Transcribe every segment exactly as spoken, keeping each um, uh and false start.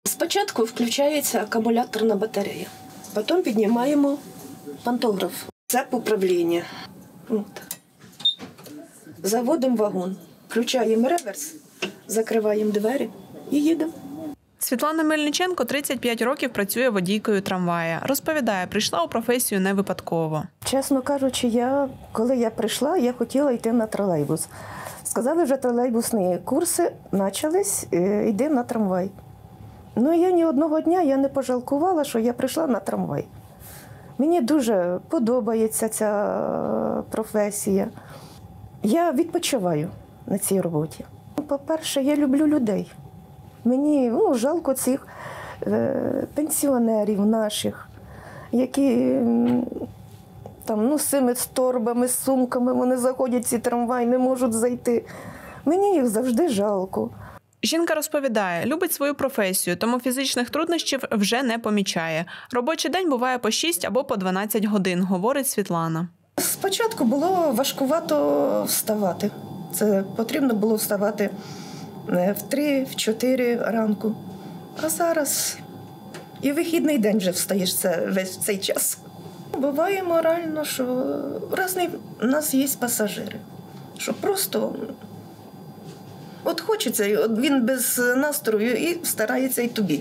Спочатку включається акумуляторна батарея, потім піднімаємо пантограф. Це управління. От. Заводимо вагон, включаємо реверс, закриваємо двері і їдемо. Світлана Мельниченко тридцять п'ять років працює водійкою трамвая. Розповідає, прийшла у професію не випадково. Чесно кажучи, я, коли я прийшла, я хотіла йти на тролейбус. Сказали, вже тролейбусні курси почались, йди на трамвай. Ну, я ні одного дня я не пожалкувала, що я прийшла на трамвай. Мені дуже подобається ця професія. Я відпочиваю на цій роботі. По-перше, я люблю людей. Мені ну, жалко цих е, пенсіонерів наших, які там, ну, з цими торбами, з сумками, вони заходять в ці трамваї, не можуть зайти. Мені їх завжди жалко. Жінка розповідає, любить свою професію, тому фізичних труднощів вже не помічає. Робочий день буває по шість або по дванадцять годин, говорить Світлана. Спочатку було важкувато вставати. Це потрібно було вставати в три, в чотири ранку. А зараз і вихідний день вже встаєш це, весь цей час. Буває морально, що різні у нас є пасажири, що просто от хочеться, от він без настрою і старається і тобі.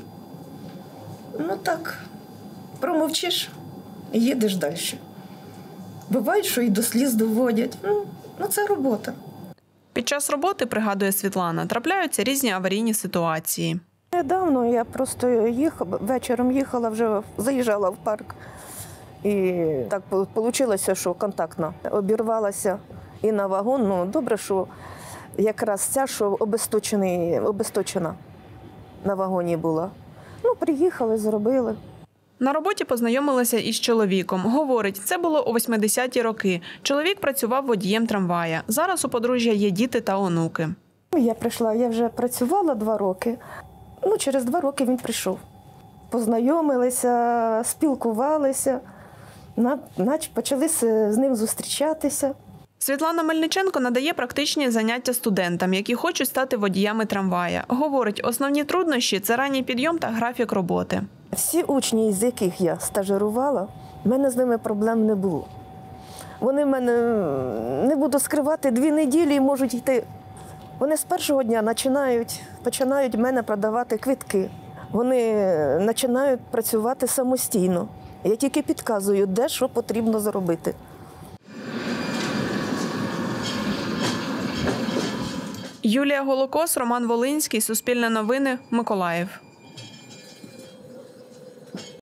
Ну так, промовчиш і їдеш далі. Буває, що і до сліз доводять. Ну, ну це робота. Під час роботи, пригадує Світлана, трапляються різні аварійні ситуації. Недавно я просто їхала, вечором їхала, вже заїжджала в парк. І так вийшло, що контактна обірвалася і на вагон. Ну, добре, що якраз ця, що обесточена на вагоні була. Ну, приїхали, зробили. На роботі познайомилася із чоловіком. Говорить, це було у восьмидесяті роки. Чоловік працював водієм трамвая. Зараз у подружжя є діти та онуки. Я прийшла, я вже працювала два роки. Ну, через два роки він прийшов. Познайомилися, спілкувалися, почали з ним зустрічатися. Світлана Мельниченко надає практичні заняття студентам, які хочуть стати водіями трамвая. Говорить, основні труднощі – це ранній підйом та графік роботи. Всі учні, з яких я стажирувала, в мене з ними проблем не було. Вони в мене, не буду скривати, дві неділі і можуть йти. Вони з першого дня починають, починають в мене продавати квитки. Вони починають працювати самостійно. Я тільки підказую, де що потрібно зробити. Юлія Голокос, Роман Волинський, Суспільне новини, Миколаїв.